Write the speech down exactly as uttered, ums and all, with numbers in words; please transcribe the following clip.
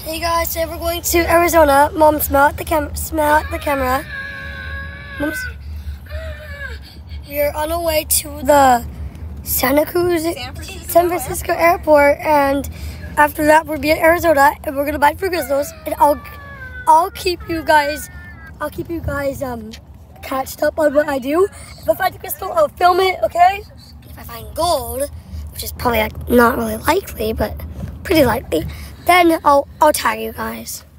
Hey guys, today we're going to Arizona. Mom, smell at the cam smell at the camera. Mom's We're on our way to the Santa Cruz San Francisco, San Francisco airport, and after that we'll be in Arizona and we're gonna buy fruit crystals, and I'll I'll keep you guys I'll keep you guys um catched up on what I do. If I find a crystal, I'll film it, okay? If I find gold, which is probably like not really likely, but pretty likely, then I'll I'll tag you guys.